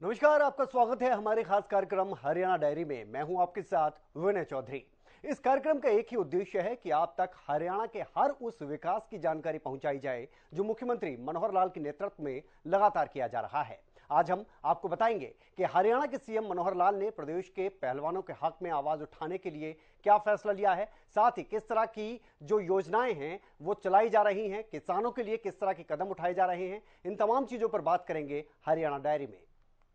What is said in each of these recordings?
नमस्कार, आपका स्वागत है हमारे खास कार्यक्रम हरियाणा डायरी में। मैं हूं आपके साथ विनय चौधरी। इस कार्यक्रम का एक ही उद्देश्य है कि आप तक हरियाणा के हर उस विकास की जानकारी पहुंचाई जाए जो मुख्यमंत्री मनोहर लाल के नेतृत्व में लगातार किया जा रहा है। आज हम आपको बताएंगे कि हरियाणा के सीएम मनोहर लाल ने प्रदेश के पहलवानों के हक में आवाज उठाने के लिए क्या फैसला लिया है, साथ ही किस तरह की जो योजनाएं हैं वो चलाई जा रही हैं, किसानों के लिए किस तरह के कदम उठाए जा रहे हैं, इन तमाम चीजों पर बात करेंगे हरियाणा डायरी में।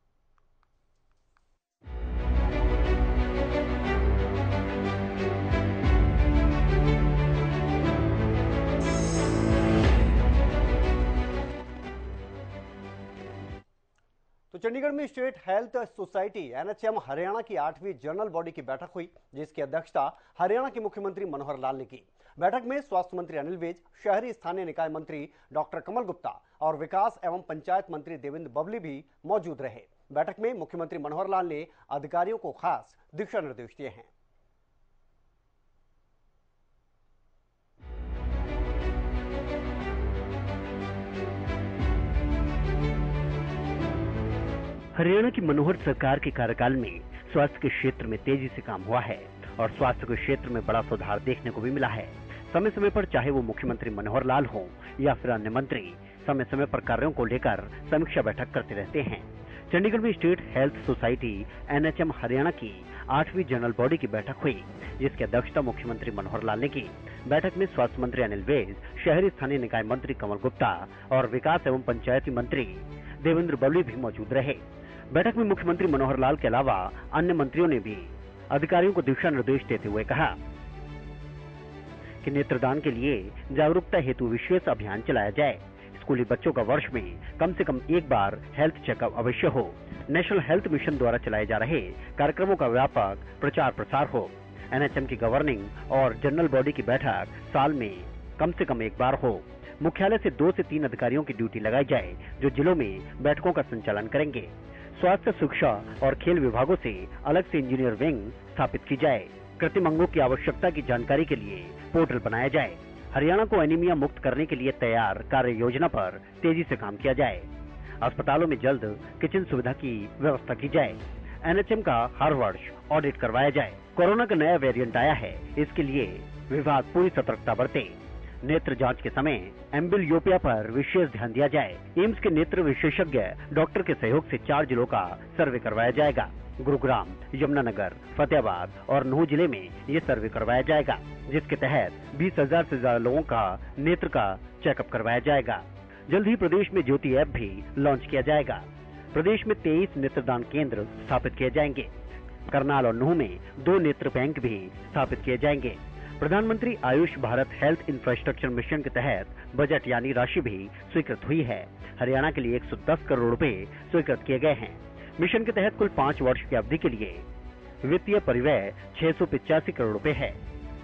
तो चंडीगढ़ में state health society NHM Haryana की 8वीं जनरल बॉडी की बैठक हुई, जिसकी अध्यक्षता हरियाणा के मुख्यमंत्री मनोहर लाल ने की। बैठक में स्वास्थ्य मंत्री अनिल विज, शहरी स्थानीय निकाय मंत्री डॉक्टर कमल गुप्ता और विकास एवं पंचायत मंत्री देवेंद्र बबली भी मौजूद रहे। बैठक में मुख्यमंत्री मनोहर लाल ने अधिकारियों को खास दिशा निर्देश दिए हैं। हरियाणा की मनोहर सरकार के कार्यकाल में स्वास्थ्य के क्षेत्र में तेजी से काम हुआ है और स्वास्थ्य के क्षेत्र में बड़ा सुधार देखने को भी मिला है। समय समय पर चाहे वो मुख्यमंत्री मनोहर लाल हो या फिर अन्य मंत्री, समय समय पर कार्यों को लेकर समीक्षा बैठक करते रहते हैं। चंडीगढ़ में state health society NHM Haryana की 8वीं जनरल बॉडी की बैठक हुई, जिसकी अध्यक्षता मुख्यमंत्री मनोहर लाल ने की। बैठक में स्वास्थ्य मंत्री अनिल विज, शहरी स्थानीय निकाय मंत्री कमल गुप्ता और विकास एवं पंचायती मंत्री देवेंद्र बबली भी मौजूद रहे। बैठक में मुख्यमंत्री मनोहर लाल के अलावा अन्य मंत्रियों ने भी अधिकारियों को दिशा निर्देश देते हुए कहा कि नेत्रदान के लिए जागरूकता हेतु विशेष अभियान चलाया जाए। स्कूली बच्चों का वर्ष में कम से कम एक बार हेल्थ चेकअप अवश्य हो। नेशनल हेल्थ मिशन द्वारा चलाए जा रहे कार्यक्रमों का व्यापक प्रचार प्रसार हो। एनएचएम की गवर्निंग और जनरल बॉडी की बैठक साल में कम से कम एक बार हो। मुख्यालय से 2 से 3 अधिकारियों की ड्यूटी लगाई जाए जो जिलों में बैठकों का संचालन करेंगे। स्वास्थ्य, शिक्षा और खेल विभागों से अलग से इंजीनियर विंग स्थापित की जाए। कृत्रिम अंगों की आवश्यकता की जानकारी के लिए पोर्टल बनाया जाए। हरियाणा को एनीमिया मुक्त करने के लिए तैयार कार्य योजना पर तेजी से काम किया जाए। अस्पतालों में जल्द किचन सुविधा की व्यवस्था की जाए। एनएचएम का हर वर्ष ऑडिट करवाया जाए। कोरोना का नया वेरिएंट आया है, इसके लिए विभाग पूरी सतर्कता बरते। नेत्र जांच के समय एम्बिलियोपिया पर विशेष ध्यान दिया जाए। एम्स के नेत्र विशेषज्ञ डॉक्टर के सहयोग से 4 जिलों का सर्वे करवाया जाएगा। गुरुग्राम, यमुनानगर, फतेहाबाद और नूह जिले में ये सर्वे करवाया जाएगा, जिसके तहत 20,000 से ज्यादा लोगों का नेत्र का चेकअप करवाया जाएगा। जल्द ही प्रदेश में ज्योति ऐप भी लॉन्च किया जाएगा। प्रदेश में 23 नेत्रदान केंद्र स्थापित किए जाएंगे। करनाल और नूह में 2 नेत्र बैंक भी स्थापित किए जाएंगे। प्रधानमंत्री Ayush Bharat health infrastructure mission के तहत बजट यानी राशि भी स्वीकृत हुई है। हरियाणा के लिए 110 करोड़ रुपए स्वीकृत किए गए हैं। मिशन के तहत कुल 5 वर्ष की अवधि के लिए वित्तीय परिव्यय 685 करोड़ रुपए है।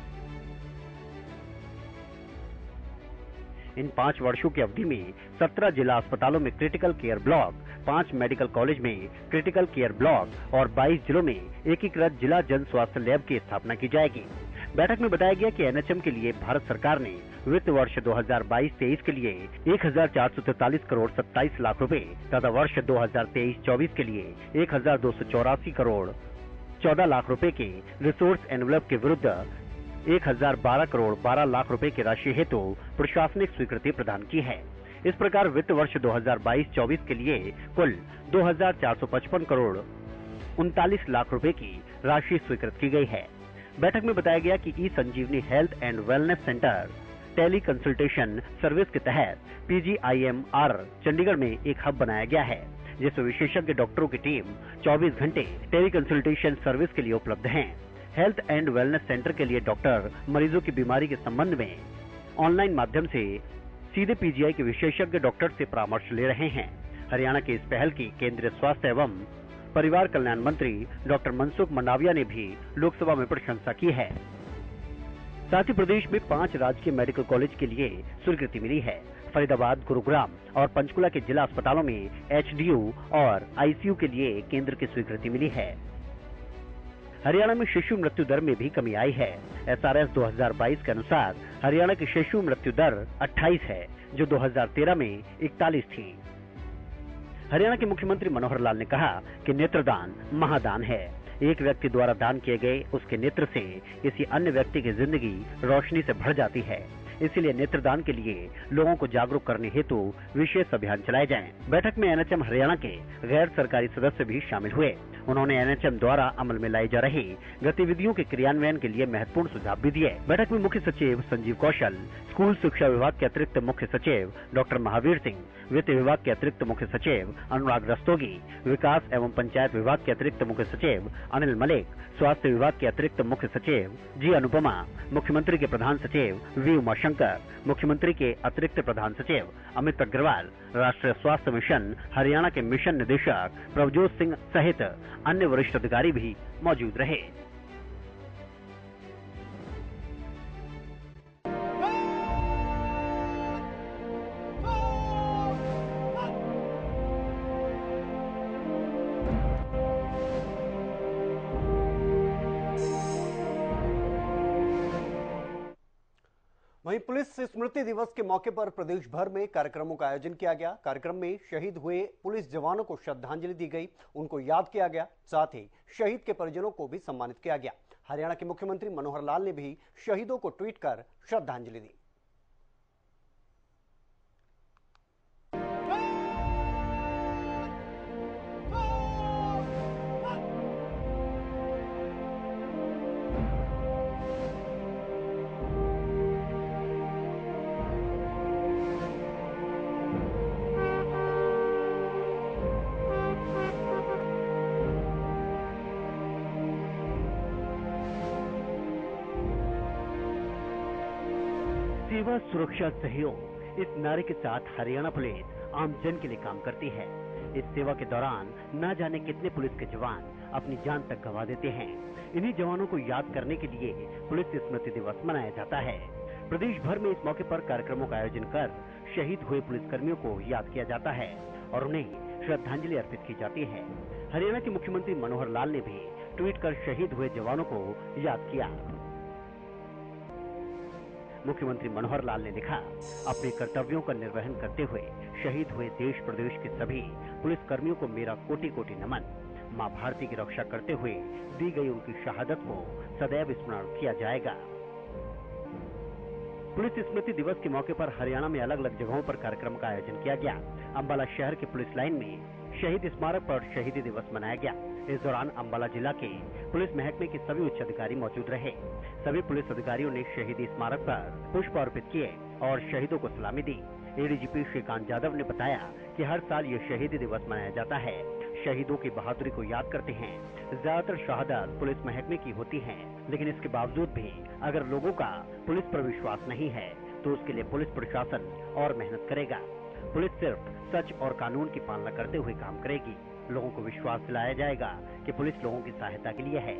इन 5 वर्षों की अवधि में 17 जिला अस्पतालों में critical care block, 5 medical college में क्रिटिकल केयर ब्लॉक और 22 जिलों में एकीकृत जिला जन स्वास्थ्य लैब की स्थापना की जाएगी। बैठक में बताया गया कि एनएचएम के लिए भारत सरकार ने वित्त वर्ष 2022-23 के लिए 1,443 करोड़ 27 लाख रुपए तथा वर्ष 2023-24 के लिए 1,284 करोड़ 14 लाख रुपए के रिसोर्स एनवलप के विरुद्ध 1,012 करोड़ 12 लाख रुपए की राशि हेतु प्रशासनिक स्वीकृति प्रदान की है। इस प्रकार वित्त वर्ष 2022-24 के लिए कुल 2,455 करोड़ 39 लाख रुपए की राशि स्वीकृत की गई है। बैठक में बताया गया कि e Sanjeevani health and wellness centre teleconsultation service के तहत PGIMR चंडीगढ़ में एक हब बनाया गया है, जिसमें विशेषज्ञ डॉक्टरों की टीम 24 घंटे टेली कंसल्टेशन सर्विस के लिए उपलब्ध हैं। हेल्थ एंड वेलनेस सेंटर के लिए डॉक्टर मरीजों की बीमारी के संबंध में ऑनलाइन माध्यम से सीधे PGI के विशेषज्ञ डॉक्टर से परामर्श ले रहे हैं। हरियाणा की इस पहल की केंद्रीय स्वास्थ्य एवं परिवार कल्याण मंत्री डॉक्टर मनसुख मंडाविया ने भी लोकसभा में प्रशंसा की है। साथ ही प्रदेश में 5 राजकीय मेडिकल कॉलेज के लिए स्वीकृति मिली है। फरीदाबाद, गुरुग्राम और पंचकुला के जिला अस्पतालों में HDU और ICU के लिए केंद्र की स्वीकृति मिली है। हरियाणा में शिशु मृत्यु दर में भी कमी आई है। SRS 2022 के अनुसार हरियाणा की शिशु मृत्यु दर 28 है, जो 2013 में 41 थी। हरियाणा के मुख्यमंत्री मनोहर लाल ने कहा कि नेत्रदान महादान है। एक व्यक्ति द्वारा दान किए गए उसके नेत्र से किसी अन्य व्यक्ति की जिंदगी रोशनी से भर जाती है। इसीलिए नेत्रदान के लिए लोगों को जागरूक करने हेतु विशेष अभियान चलाए जाएं। बैठक में एनएचएम हरियाणा के गैर सरकारी सदस्य भी शामिल हुए। उन्होंने एनएचएम द्वारा अमल में लाई जा रही गतिविधियों के क्रियान्वयन के लिए महत्वपूर्ण सुझाव भी दिए। बैठक में मुख्य सचिव संजीव कौशल, स्कूल शिक्षा विभाग के अतिरिक्त मुख्य सचिव डॉक्टर महावीर सिंह, वित्त विभाग के अतिरिक्त मुख्य सचिव अनुराग रस्तोगी, विकास एवं पंचायत विभाग के अतिरिक्त मुख्य सचिव अनिल मलिक, स्वास्थ्य विभाग के अतिरिक्त मुख्य सचिव जी अनुपमा, मुख्यमंत्री के प्रधान सचिव वी उमाशंकर, मुख्यमंत्री के अतिरिक्त प्रधान सचिव अमित अग्रवाल, राष्ट्रीय स्वास्थ्य मिशन हरियाणा के मिशन निदेशक प्रभजोत सिंह सहित अन्य वरिष्ठ अधिकारी भी मौजूद रहे। वहीं पुलिस स्मृति दिवस के मौके पर प्रदेश भर में कार्यक्रमों का आयोजन किया गया। कार्यक्रम में शहीद हुए पुलिस जवानों को श्रद्धांजलि दी गई, उनको याद किया गया। साथ ही शहीद के परिजनों को भी सम्मानित किया गया। हरियाणा के मुख्यमंत्री मनोहर लाल ने भी शहीदों को ट्वीट कर श्रद्धांजलि दी। सेवा सुरक्षा सहयोग, इस नारे के साथ हरियाणा पुलिस आम जन के लिए काम करती है। इस सेवा के दौरान न जाने कितने पुलिस के जवान अपनी जान तक गंवा देते हैं। इन्हीं जवानों को याद करने के लिए पुलिस स्मृति दिवस मनाया जाता है। प्रदेश भर में इस मौके पर कार्यक्रमों का आयोजन कर शहीद हुए पुलिसकर्मियों को याद किया जाता है और उन्हें श्रद्धांजलि अर्पित की जाती है। हरियाणा के मुख्यमंत्री मनोहर लाल ने भी ट्वीट कर शहीद हुए जवानों को याद किया। मुख्यमंत्री मनोहर लाल ने लिखा, अपने कर्तव्यों का निर्वहन करते हुए शहीद हुए देश प्रदेश के सभी पुलिस कर्मियों को मेरा कोटि कोटि नमन। मां भारती की रक्षा करते हुए दी गई उनकी शहादत को सदैव स्मरण किया जाएगा। पुलिस स्मृति दिवस के मौके पर हरियाणा में अलग अलग जगहों पर कार्यक्रम का आयोजन किया गया। अंबाला शहर के पुलिस लाइन में शहीद स्मारक पर शहीदी दिवस मनाया गया। इस दौरान अंबाला जिला के पुलिस महकमे के सभी उच्च अधिकारी मौजूद रहे। सभी पुलिस अधिकारियों ने शहीदी स्मारक पर पुष्प अर्पित किए और शहीदों को सलामी दी। एडीजीपी श्रीकांत यादव ने बताया कि हर साल ये शहीदी दिवस मनाया जाता है। शहीदों की बहादुरी को याद करते हैं। ज्यादातर शहादत पुलिस महकमे की होती हैं, लेकिन इसके बावजूद भी अगर लोगों का पुलिस पर विश्वास नहीं है तो उसके लिए पुलिस प्रशासन और मेहनत करेगा। पुलिस सिर्फ सच और कानून की पालना करते हुए काम करेगी। लोगों को विश्वास दिलाया जाएगा कि पुलिस लोगों की सहायता के लिए है।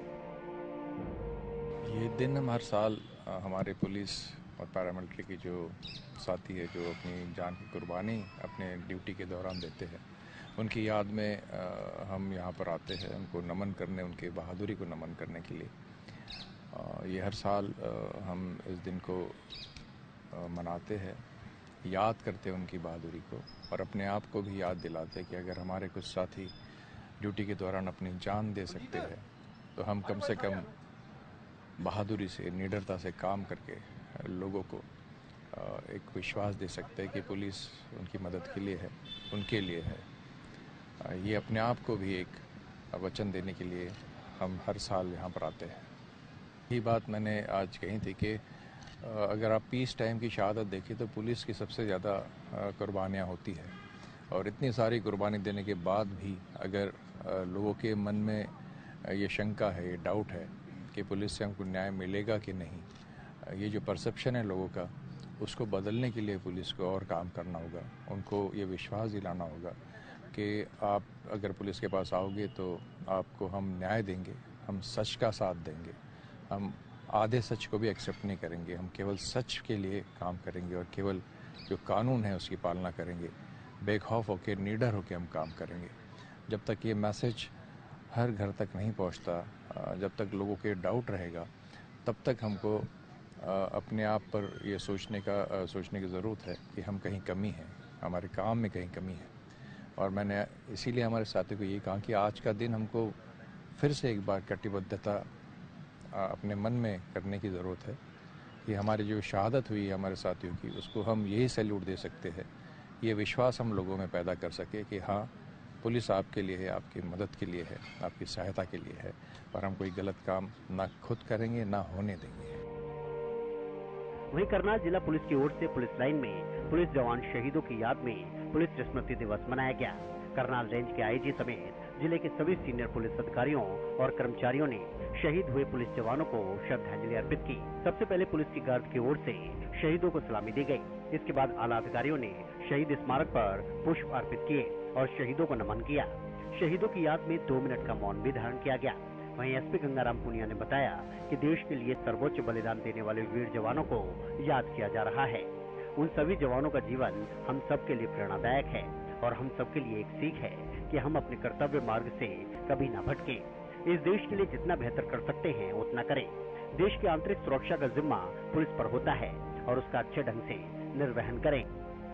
ये दिन हम हर साल हमारे पुलिस और पैरामिलिट्री की जो साथी है जो अपनी जान की कुर्बानी अपने ड्यूटी के दौरान देते हैं, उनकी याद में हम यहाँ पर आते हैं उनको नमन करने, उनकी बहादुरी को नमन करने के लिए। ये हर साल हम इस दिन को मनाते हैं, याद करते हैं उनकी बहादुरी को और अपने आप को भी याद दिलाते हैं कि अगर हमारे कुछ साथी ड्यूटी के दौरान अपनी जान दे सकते हैं तो हम कम से कम बहादुरी से, निडरता से काम करके लोगों को एक विश्वास दे सकते हैं कि पुलिस उनकी मदद के लिए है, उनके लिए है। ये अपने आप को भी एक वचन देने के लिए हम हर साल यहाँ पर आते हैं। यही बात मैंने आज कही थी कि अगर आप पीस टाइम की शहादत देखें तो पुलिस की सबसे ज़्यादा कुर्बानियाँ होती है और इतनी सारी कुर्बानी देने के बाद भी अगर लोगों के मन में ये शंका है, ये डाउट है कि पुलिस से हमको न्याय मिलेगा कि नहीं, ये जो परसेप्शन है लोगों का, उसको बदलने के लिए पुलिस को और काम करना होगा। उनको ये विश्वास दिलाना होगा कि आप अगर पुलिस के पास आओगे तो आपको हम न्याय देंगे, हम सच का साथ देंगे, हम आधे सच को भी एक्सेप्ट नहीं करेंगे, हम केवल सच के लिए काम करेंगे और केवल जो कानून है उसकी पालना करेंगे। बेखौफ होकर, निडर होकर हम काम करेंगे। जब तक ये मैसेज हर घर तक नहीं पहुंचता, जब तक लोगों के डाउट रहेगा, तब तक हमको अपने आप पर ये सोचने की ज़रूरत है कि हम कहीं कमी है, हमारे काम में कहीं कमी है। और मैंने इसीलिए हमारे साथियों को ये कहा कि आज का दिन हमको फिर से एक बार कटिबद्धता अपने मन में करने की ज़रूरत है कि हमारी जो शहादत हुई है हमारे साथियों की, उसको हम यही सैल्यूट दे सकते हैं। ये विश्वास हम लोगों में पैदा कर सके कि हाँ, पुलिस आपके लिए है, आपकी मदद के लिए है, आपकी सहायता के लिए है, और हम कोई गलत काम ना खुद करेंगे ना होने देंगे। वहीं करनाल जिला पुलिस की ओर से पुलिस लाइन में पुलिस जवान शहीदों की याद में पुलिस स्मृति दिवस मनाया गया। करनाल रेंज के आईजी समेत जिले के सभी सीनियर पुलिस अधिकारियों और कर्मचारियों ने शहीद हुए पुलिस जवानों को श्रद्धांजलि अर्पित की। सबसे पहले पुलिस की गार्ड की ओर से शहीदों को सलामी दी गई। इसके बाद आला अधिकारियों ने शहीद स्मारक पर पुष्प अर्पित किए और शहीदों को नमन किया। शहीदों की याद में 2 मिनट का मौन भी धारण किया गया। वहीं एसपी गंगाराम पुनिया ने बताया कि देश के लिए सर्वोच्च बलिदान देने वाले वीर जवानों को याद किया जा रहा है। उन सभी जवानों का जीवन हम सबके लिए प्रेरणादायक है और हम सबके लिए एक सीख है कि हम अपने कर्तव्य मार्ग से कभी न भटकें। इस देश के लिए जितना बेहतर कर सकते हैं उतना करें। देश की आंतरिक सुरक्षा का जिम्मा पुलिस पर होता है और उसका अच्छे ढंग से निर्वहन करें।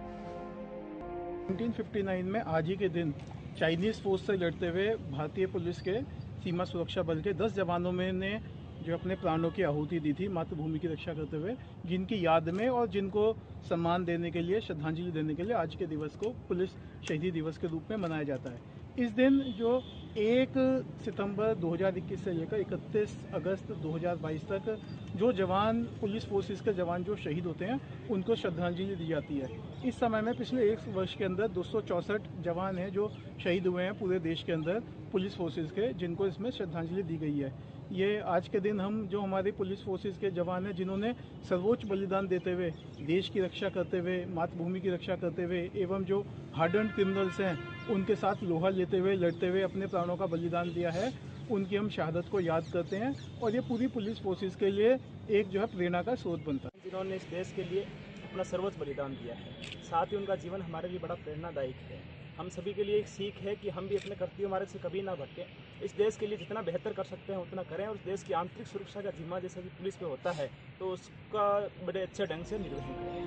1959 में आज ही के दिन चाइनीज फोर्स से लड़ते हुए भारतीय पुलिस के सीमा सुरक्षा बल के 10 जवानों में ने जो अपने प्राणों की आहुति दी थी मातृभूमि की रक्षा करते हुए, जिनकी याद में और जिनको सम्मान देने के लिए, श्रद्धांजलि देने के लिए आज के दिवस को पुलिस शहीदी दिवस के रूप में मनाया जाता है। इस दिन जो 1 सितंबर 2021 से लेकर 31 अगस्त 2022 तक जो जवान पुलिस फोर्सेस के जवान जो शहीद होते हैं उनको श्रद्धांजलि दी जाती है। इस समय में पिछले 1 वर्ष के अंदर 264 जवान हैं जो शहीद हुए हैं पूरे देश के अंदर पुलिस फोर्सेस के, जिनको इसमें श्रद्धांजलि दी गई है। ये आज के दिन हम जो हमारे पुलिस फोर्सेस के जवान हैं जिन्होंने सर्वोच्च बलिदान देते हुए, देश की रक्षा करते हुए, मातृभूमि की रक्षा करते हुए एवं जो हार्डन्ड क्रिमिनल्स हैं उनके साथ लोहा लेते हुए, लड़ते हुए अपने प्राणों का बलिदान दिया है, उनकी हम शहादत को याद करते हैं और ये पूरी पुलिस फोर्सेस के लिए एक जो है प्रेरणा का स्रोत बनता है। जिन्होंने इस देश के लिए अपना सर्वोच्च बलिदान दिया है, साथ ही उनका जीवन हमारे लिए बड़ा प्रेरणादायक है। हम सभी के लिए एक सीख है कि हम भी अपने कर्तव्य मार्ग से कभी ना भटकें। इस देश के लिए जितना बेहतर कर सकते हैं उतना करें और उस देश की आंतरिक सुरक्षा का जिम्मा जैसा कि पुलिस पे होता है तो उसका बड़े अच्छे ढंग से निर्वहन करें।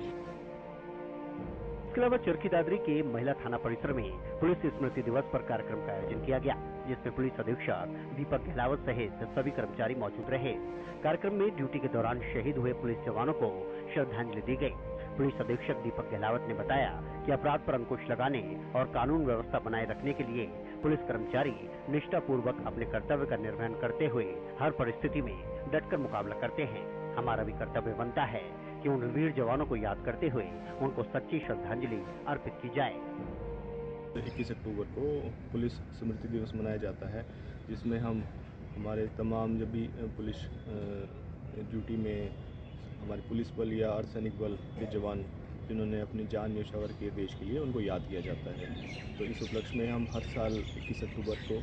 इसके अलावा चरखी दादरी के महिला थाना परिसर में पुलिस स्मृति दिवस पर कार्यक्रम का आयोजन किया गया, जिसमें पुलिस अधीक्षक दीपक गहलावत सहित सभी कर्मचारी मौजूद रहे। कार्यक्रम में ड्यूटी के दौरान शहीद हुए पुलिस जवानों को श्रद्धांजलि दी गई। पुलिस अधीक्षक दीपक गहलावत ने बताया कि अपराध पर अंकुश लगाने और कानून व्यवस्था बनाए रखने के लिए पुलिस कर्मचारी निष्ठापूर्वक अपने कर्तव्य का निर्वहन करते हुए हर परिस्थिति में डटकर मुकाबला करते हैं। हमारा भी कर्तव्य बनता है कि उन वीर जवानों को याद करते हुए उनको सच्ची श्रद्धांजलि अर्पित की जाए। 21 अक्टूबर को पुलिस स्मृति दिवस मनाया जाता है, जिसमें हम हमारे तमाम जब भी पुलिस ड्यूटी में हमारे पुलिस बल या अर्धसैनिक बल के जवान जिन्होंने अपनी जान न्यौछावर की देश के लिए, उनको याद किया जाता है। तो इस उपलक्ष्य में हम हर साल 21 अक्टूबर को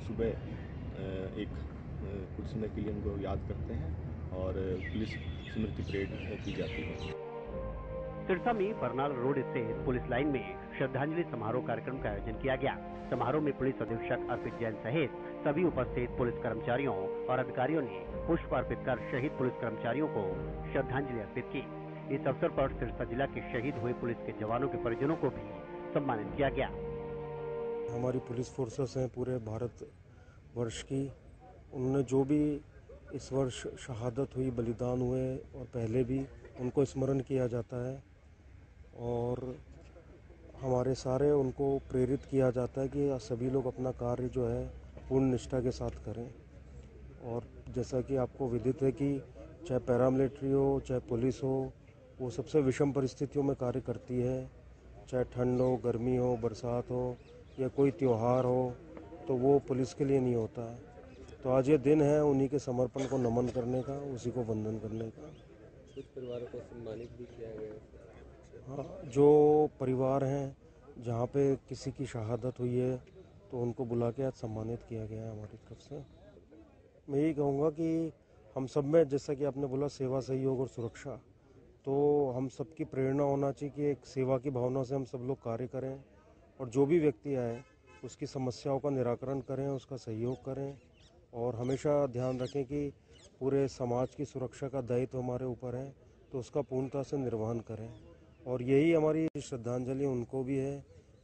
सुबह एक कुछ समय के लिए उनको याद करते हैं और पुलिस स्मृति परेड की जाती है। सिरसा में बरनाल रोड स्थित पुलिस लाइन में श्रद्धांजलि समारोह कार्यक्रम का आयोजन किया गया। समारोह में पुलिस अधीक्षक अर्पित जैन सहित सभी उपस्थित पुलिस कर्मचारियों और अधिकारियों ने पुष्प अर्पित कर शहीद पुलिस कर्मचारियों को श्रद्धांजलि अर्पित की। इस अवसर पर सिरसा जिला के शहीद हुए पुलिस के जवानों के परिजनों को भी सम्मानित किया गया। हमारी पुलिस फोर्सेस हैं पूरे भारत वर्ष की, उन्होंने जो भी इस वर्ष शहादत हुई, बलिदान हुए और पहले भी, उनको स्मरण किया जाता है और हमारे सारे उनको प्रेरित किया जाता है कि सभी लोग अपना कार्य जो है पूर्ण निष्ठा के साथ करें। और जैसा कि आपको विदित है कि चाहे पैरामिलिट्री हो, चाहे पुलिस हो, वो सबसे विषम परिस्थितियों में कार्य करती है। चाहे ठंड हो, गर्मी हो, बरसात हो या कोई त्यौहार हो, तो वो पुलिस के लिए नहीं होता है। तो आज ये दिन है उन्हीं के समर्पण को नमन करने का, उसी को वंदन करने का। कुछ परिवारों को सम्मानित भी किया गया। हाँ, जो परिवार हैं जहाँ पे किसी की शहादत हुई है तो उनको बुला के आज सम्मानित किया गया है हमारी तरफ से। मैं यही कहूँगा कि हम सब में, जैसा कि आपने बोला, सेवा, सहयोग और सुरक्षा, तो हम सबकी प्रेरणा होना चाहिए कि एक सेवा की भावना से हम सब लोग कार्य करें और जो भी व्यक्ति आए उसकी समस्याओं का निराकरण करें, उसका सहयोग करें और हमेशा ध्यान रखें कि पूरे समाज की सुरक्षा का दायित्व हमारे ऊपर है, तो उसका पूर्णता से निर्वहन करें। और यही हमारी श्रद्धांजलि उनको भी है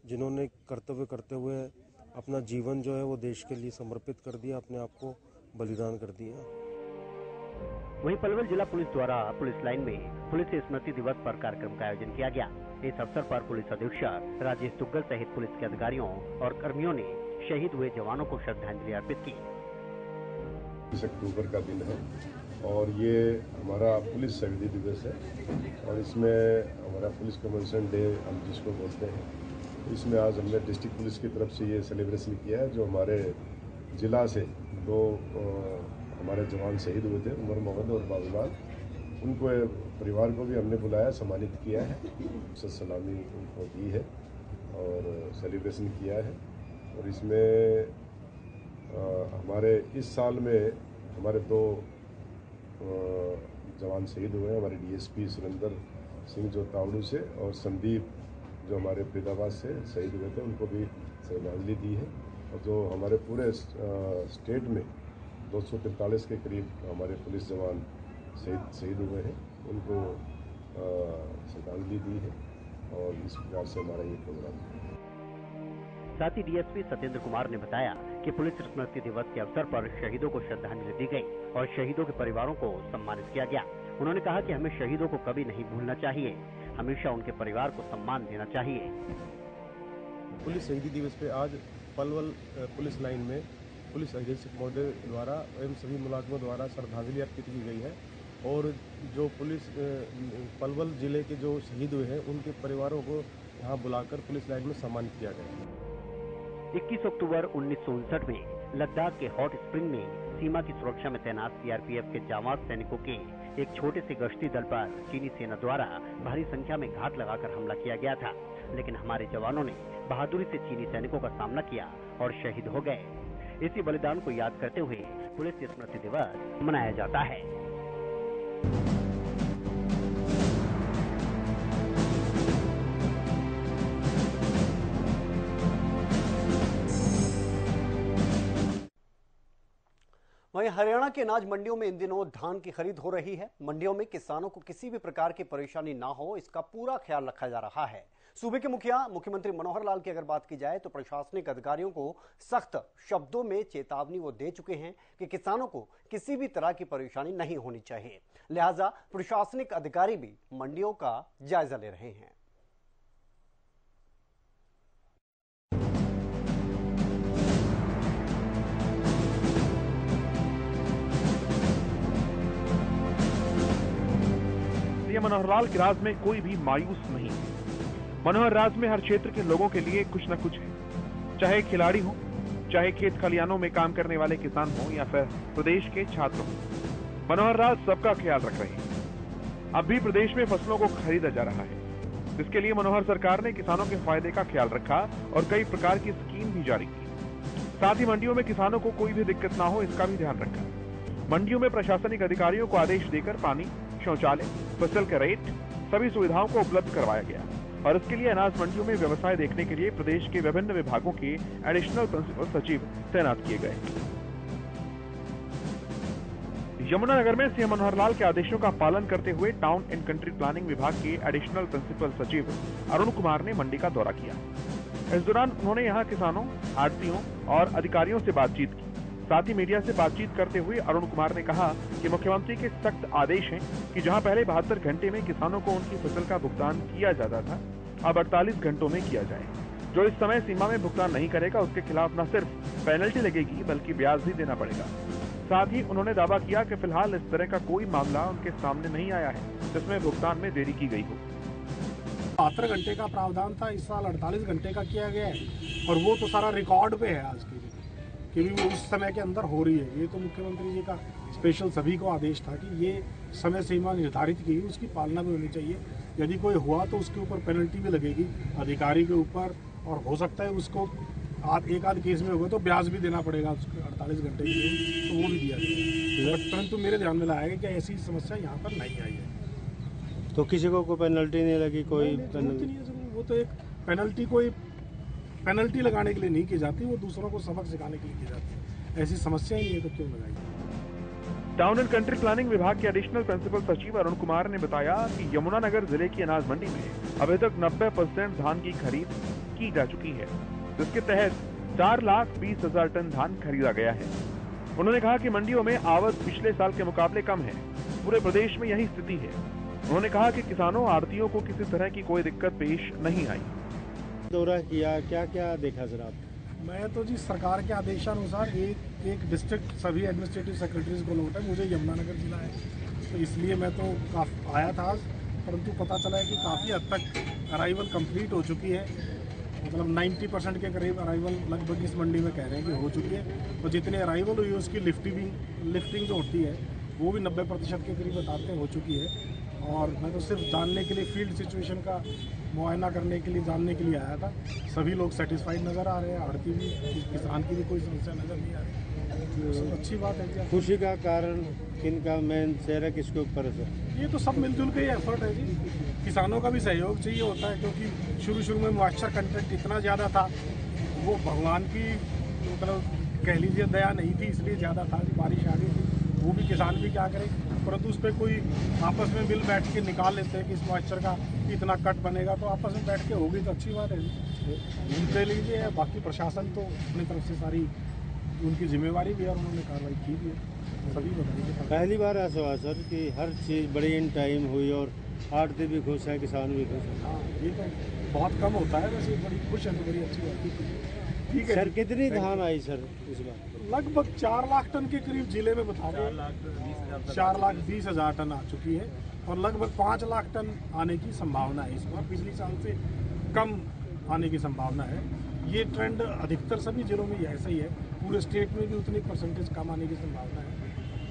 जिन्होंने कर्तव्य करते हुए अपना जीवन जो है वो देश के लिए समर्पित कर दिया, अपने आप को बलिदान कर दिया। वहीं पलवल जिला पुलिस द्वारा पुलिस लाइन में पुलिस स्मृति दिवस पर कार्यक्रम का आयोजन किया गया। इस अवसर पर पुलिस अधीक्षक राजेश दुग्गल सहित पुलिस के अधिकारियों और कर्मियों ने शहीद हुए जवानों को श्रद्धांजलि अर्पित की। 20 अक्टूबर का दिन है और ये हमारा पुलिस शहीदी दिवस है और इसमें हमारा पुलिस कमेमोरेशन डे हम जिसको बोलते हैं, इसमें आज हमने डिस्ट्रिक्ट पुलिस की तरफ से ये सेलिब्रेशन किया है। जो हमारे जिला से 2 हमारे जवान शहीद हुए थे, उमर मोहम्मद और बाबूलाल, उनको परिवार को भी हमने बुलाया, सम्मानित किया है, सलामी उनको दी है और सेलिब्रेशन किया है। और इसमें हमारे इस साल में हमारे 2 जवान शहीद हुए हैं, हमारे डीएसपी सुरेंद्र सिंह जो तावड़ू से और संदीप जो हमारे फरीदाबाद से शहीद हुए थे, उनको भी श्रद्धांजलि दी है। और जो हमारे पूरे स्टेट में 243 के करीब हमारे पुलिस जवान शहीद हुए हैं, उनको श्रद्धांजलि दी है और इस प्रकार से हमारा ये प्रोग्राम है। साथ ही डीएसपी सत्येंद्र कुमार ने बताया कि पुलिस स्मृति दिवस के अवसर पर शहीदों को श्रद्धांजलि दी गई और शहीदों के परिवारों को सम्मानित किया गया। उन्होंने कहा कि हमें शहीदों को कभी नहीं भूलना चाहिए, हमेशा उनके परिवार को सम्मान देना चाहिए। पुलिस शहीदी दिवस पे आज पलवल पुलिस लाइन में पुलिस अधीक्षक महोदय द्वारा एवं सभी मुलाजमों द्वारा श्रद्धांजलि अर्पित की गई है और जो पुलिस पलवल जिले के जो शहीद हुए हैं उनके परिवारों को यहाँ बुलाकर पुलिस लाइन में सम्मानित किया गया। 21 अक्टूबर 1959 में लद्दाख के हॉट स्प्रिंग में सीमा की सुरक्षा में तैनात सीआरपीएफ के जांबाज सैनिकों के एक छोटे से गश्ती दल पर चीनी सेना द्वारा भारी संख्या में घात लगाकर हमला किया गया था, लेकिन हमारे जवानों ने बहादुरी से चीनी सैनिकों का सामना किया और शहीद हो गए। इसी बलिदान को याद करते हुए पुलिस स्मृति दिवस मनाया जाता है। वहीं हरियाणा के अनाज मंडियों में इन दिनों धान की खरीद हो रही है। मंडियों में किसानों को किसी भी प्रकार की परेशानी ना हो, इसका पूरा ख्याल रखा जा रहा है। सूबे के मुखिया मुख्यमंत्री मनोहर लाल की अगर बात की जाए तो प्रशासनिक अधिकारियों को सख्त शब्दों में चेतावनी वो दे चुके हैं कि किसानों को किसी भी तरह की परेशानी नहीं होनी चाहिए। लिहाजा प्रशासनिक अधिकारी भी मंडियों का जायजा ले रहे हैं। मनोहर लाल के राज में कोई भी मायूस नहीं है। मनोहर राज में हर क्षेत्र के लोगों के लिए कुछ न कुछ है, चाहे खिलाड़ी हो, चाहे खेत खलियानों में काम करने वाले किसान हो या फिर प्रदेश के छात्र हो। मनोहर राज सबका ख्याल रख रहे हैं। अब भी प्रदेश में फसलों को खरीदा जा रहा है, जिसके लिए मनोहर सरकार ने किसानों के फायदे का ख्याल रखा और कई प्रकार की स्कीम भी जारी की। साथ ही मंडियों में किसानों को कोई भी दिक्कत ना हो, इसका भी ध्यान रखा। मंडियों में प्रशासनिक अधिकारियों को आदेश देकर पानी, शौचालय, फसल के रेट, सभी सुविधाओं को उपलब्ध करवाया गया और इसके लिए अनाज मंडियों में व्यवसाय देखने के लिए प्रदेश के विभिन्न विभागों के एडिशनल प्रिंसिपल सचिव तैनात किए गए। यमुनानगर में सीएम मनोहर लाल के आदेशों का पालन करते हुए टाउन एंड कंट्री प्लानिंग विभाग के एडिशनल प्रिंसिपल सचिव अरुण कुमार ने मंडी का दौरा किया। इस दौरान उन्होंने यहां किसानों, आढ़तियों और अधिकारियों से बातचीत की। साथ ही मीडिया से बातचीत करते हुए अरुण कुमार ने कहा कि मुख्यमंत्री के सख्त आदेश हैं कि जहां पहले 72 घंटे में किसानों को उनकी फसल का भुगतान किया जाता था, अब 48 घंटों में किया जाए। जो इस समय सीमा में भुगतान नहीं करेगा उसके खिलाफ न सिर्फ पेनल्टी लगेगी बल्कि ब्याज भी देना पड़ेगा। साथ ही उन्होंने दावा किया कि फिलहाल इस तरह का कोई मामला उनके सामने नहीं आया है जिसमें भुगतान में देरी की गई हो। 72 घंटे का प्रावधान था, इस साल 48 घंटे का किया गया है और वो तो सारा रिकॉर्ड पे है आज के लिए, क्योंकि वो उस समय के अंदर हो रही है। ये तो मुख्यमंत्री जी का स्पेशल सभी को आदेश था कि ये समय सीमा निर्धारित की, उसकी पालना भी होनी चाहिए। यदि कोई हुआ तो उसके ऊपर पेनल्टी भी लगेगी अधिकारी के ऊपर और हो सकता है उसको एक आध केस में होगा तो ब्याज भी देना पड़ेगा उसको 48 घंटे के लिए, तो वो भी दिया जाएगा। परंतु मेरे ध्यान में लाया कि ऐसी समस्या यहाँ पर नहीं आई है। तो किसी को कोई पेनल्टी नहीं लगी? कोई पेनल्टी नहीं है, वो तो एक पेनल्टी कोई पेनल्टी लगाने के लिए नहीं की जाती, वो दूसरों को सबक सिखाने के लिए की जाती है। ऐसी समस्या ही नहीं है तो क्यों लगाई? टाउन एंड कंट्री प्लानिंग विभाग के एडिशनल प्रिंसिपल सचिव अरुण कुमार ने बताया कि यमुनानगर जिले की अनाज मंडी में अभी तक 90% धान की खरीद की जा चुकी है, जिसके तहत 4,20,000 टन धान खरीदा गया है। उन्होंने कहा कि मंडियों में आवक पिछले साल के मुकाबले कम है। पूरे प्रदेश में यही स्थिति है। उन्होंने कहा कि किसानों आड़तियों को किसी तरह की कोई दिक्कत पेश नहीं आई। दौरा किया, क्या क्या देखा सर आप? मैं तो जी सरकार के आदेशानुसार एक डिस्ट्रिक्ट सभी एडमिनिस्ट्रेटिव सेक्रेटरीज को नोट है, मुझे यमुनानगर जिला है, तो इसलिए मैं तो आया था आज, परंतु पता चला है कि काफ़ी हद तक अराइवल कंप्लीट हो चुकी है। मतलब 90% के करीब अराइवल लगभग इस मंडी में कह रहे हैं कि हो चुकी है। तो जितने अराइवल हुई उसकी लिफ्टिंग जो होती है वो भी 90% के करीब बताते हैं हो चुकी है। और मैं तो सिर्फ जानने के लिए, फील्ड सिचुएशन का मुआयना करने के लिए, जानने के लिए आया था। सभी लोग सेटिस्फाइड नज़र आ रहे हैं, आड़ती भी, किसान की भी कोई समस्या नज़र नहीं आ रही, सब अच्छी बात है। खुशी का कारण किनका मेन चेहरा किसके ऊपर है सर? ये तो सब मिलजुल के ही एफर्ट है जी। किसानों का भी सहयोग चाहिए होता है, क्योंकि शुरू में मॉइस्चर कंटेंट इतना ज़्यादा था, वो भगवान की मतलब कह लीजिए दया नहीं थी, इसलिए ज़्यादा था। बारिश आ गई थी, वो भी किसान भी क्या करें, परंतु उस पर कोई आपस में मिल बैठ के निकाल लेते हैं कि इस मॉइस्चर का इतना कट बनेगा, तो आपस में बैठ के होगी तो अच्छी बात है। ले लीजिए, बाकी प्रशासन तो अपनी तरफ से सारी उनकी जिम्मेवारी भी है और उन्होंने कार्रवाई की भी है, सभी बताइए। पहली बार ऐसा हुआ सर कि हर चीज़ बड़ी इन टाइम हुई और आड़ती भी खुश है, किसान भी खुश है। हाँ, ये तो बहुत कम होता है, वैसे बड़ी खुश है तो बड़ी अच्छी बात है। ठीक है सर, कितनी धान आई सर इस बार? लगभग 4 लाख टन के करीब जिले में बता रहे हैं। 4,20,000 टन आ चुकी है और लगभग 5 लाख टन आने की संभावना है इस बार। पिछले साल से कम आने की संभावना है। ये ट्रेंड अधिकतर सभी जिलों में ऐसा ही है, पूरे स्टेट में भी उतनी परसेंटेज कम आने की संभावना है,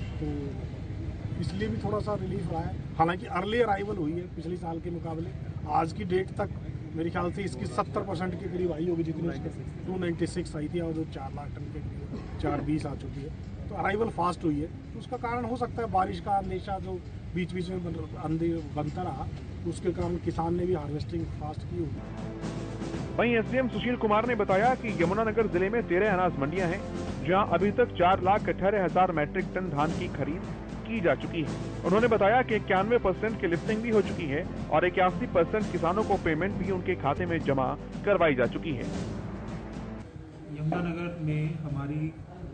तो इसलिए भी थोड़ा सा रिलीफ रहा है। हालांकि अर्ली अराइवल हुई है पिछले साल के मुकाबले। आज की डेट तक मेरे ख्याल से इसकी 70% के करीब आई होगी, जितनी 296 आई थी और जो 4 लाख टन के करीब 420 आ चुकी है। तो अराइवल फास्ट हुई है, तो उसका कारण हो सकता है बारिश का अंदेशा जो बीच बीच में बनता रहा, उसके कारण किसान ने भी हार्वेस्टिंग फास्ट की होगी। वहीं एसडीएम सुशील कुमार ने बताया कि यमुनानगर जिले में 13 अनाज मंडियां हैं, जहां अभी तक 4,18,000 मैट्रिक टन धान की खरीद की जा चुकी है। उन्होंने बताया कि 91% की लिफ्टिंग भी हो चुकी है और 81% किसानों को पेमेंट भी उनके खाते में जमा करवाई जा चुकी है। यमुनानगर में हमारी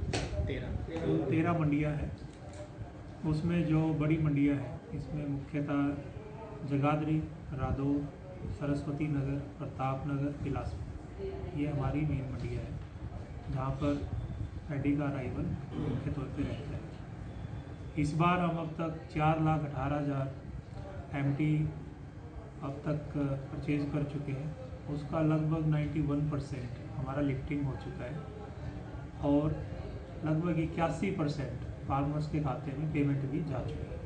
13 मंडियां हैं। उसमें जो बड़ी मंडियां हैं, इसमें मुख्यतः जगाधरी, रादौर, सरस्वती नगर, प्रताप नगर, बिलासपुर, ये हमारी मेन मंडियां हैं, जहाँ पर पैडी का अराइवल मुख्य तौर पर रहता है। इस बार हम अब तक 4,18,000 MT अब तक परचेज कर चुके हैं। उसका लगभग 91% हमारा लिफ्टिंग हो चुका है और लगभग 81% फार्मर्स के खाते में पेमेंट भी जा चुकी है।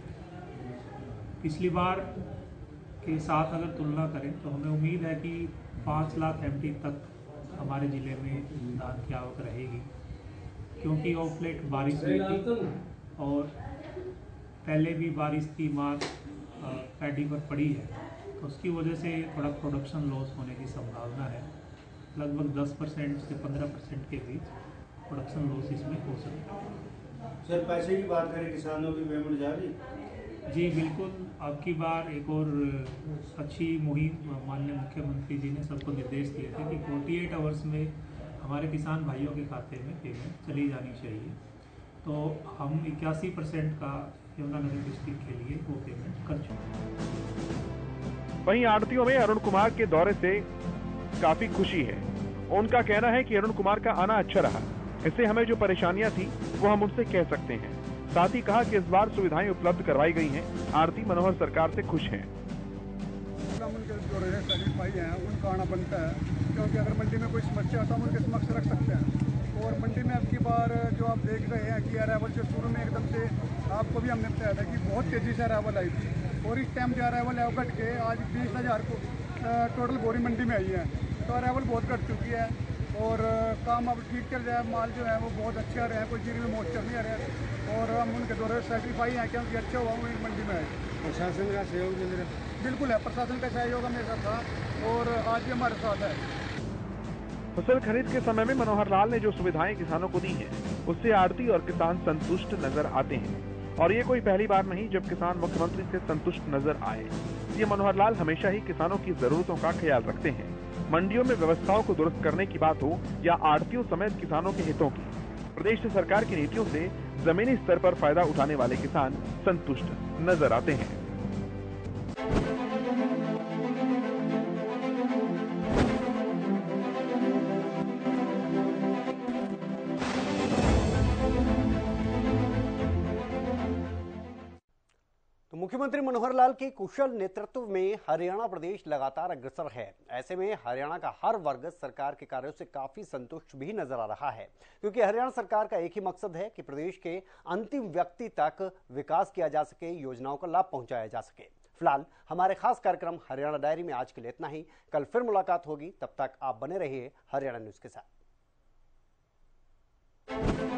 पिछली बार के साथ अगर तुलना करें तो हमें उम्मीद है कि 5 लाख MT तक हमारे ज़िले में धान की आवक रहेगी, क्योंकि ऑफ लेट बारिश हुई थी और पहले भी बारिश की मार पैडी पर पड़ी है, तो उसकी वजह से थोड़ा प्रोडक्शन लॉस होने की संभावना है। लगभग 10% से 15% के बीच प्रोडक्शन लॉस इसमें हो सकता है। सर, पैसे की बात करें, किसानों की पेमेंट जारी? जी बिल्कुल, आपकी बार एक और अच्छी मुहिम माननीय मुख्यमंत्री जी ने सबको निर्देश दिए थे कि 48 आवर्स में हमारे किसान भाइयों के खाते में पेमेंट चली जानी चाहिए। तो हम 81% का यमुनानगर डिस्ट्रिक्ट के लिए वो पेमेंट कर चुके हैं। वहीं आड़तियों में अरुण कुमार के दौरे से काफी खुशी है। उनका कहना है कि अरुण कुमार का आना अच्छा रहा, इससे हमें जो परेशानियां थी वो हम उनसे कह सकते हैं। साथ ही कहा कि इस बार सुविधाएं उपलब्ध करवाई गई हैं। आड़ती मनोहर सरकार से खुश हैं। उनके जो सेटिस्फाई हैं उनका आना बनता है, क्योंकि अगर मंडी में कोई समस्या आता है हम उनके समक्ष रख सकते हैं। और मंडी में अब की बार जो आप देख रहे हैं कि अराइवल जो शुरू में एकदम से आपको भी हमने बताया था कि बहुत तेज़ी से अराइवल आई थी, और इस टाइम जो अराइवल है वो घट के आज 20,000 को टोटल बोरी मंडी में आई है। तो अराइवल बहुत घट चुकी है और काम अब ठीक चल रहा है। माल जो है वो बहुत अच्छे आ रहे हैं, कोई चीज़ में मॉइस्चर नहीं आ रहा है, और हम उनके दौरे सेटिस्फाई हैं क्योंकि अच्छा हुआ वो मंडी में आए। प्रशासन का सहयोग मिल रहा है? बिल्कुल है, प्रशासन का सहयोग हमेशा था और आज भी हमारे साथ है। फसल खरीद के समय में मनोहर लाल ने जो सुविधाएं किसानों को दी हैं, उससे आड़ती और किसान संतुष्ट नजर आते हैं। और ये कोई पहली बार नहीं जब किसान मुख्यमंत्री से संतुष्ट नजर आए। ये मनोहर लाल हमेशा ही किसानों की जरूरतों का ख्याल रखते हैं। मंडियों में व्यवस्थाओं को दुरुस्त करने की बात हो या आड़तियों समेत किसानों के हितों की, प्रदेश सरकार की नीतियों से जमीनी स्तर पर फायदा उठाने वाले किसान संतुष्ट नजर आते हैं। तो मुख्यमंत्री मनोहर लाल के कुशल नेतृत्व में हरियाणा प्रदेश लगातार अग्रसर है। ऐसे में हरियाणा का हर वर्ग सरकार के कार्यों से काफी संतुष्ट भी नजर आ रहा है, क्योंकि हरियाणा सरकार का एक ही मकसद है कि प्रदेश के अंतिम व्यक्ति तक विकास किया जा सके, योजनाओं का लाभ पहुंचाया जा सके। फिलहाल हमारे खास कार्यक्रम हरियाणा डायरी में आज के लिए इतना ही। कल फिर मुलाकात होगी, तब तक आप बने रहिए हरियाणा न्यूज के साथ।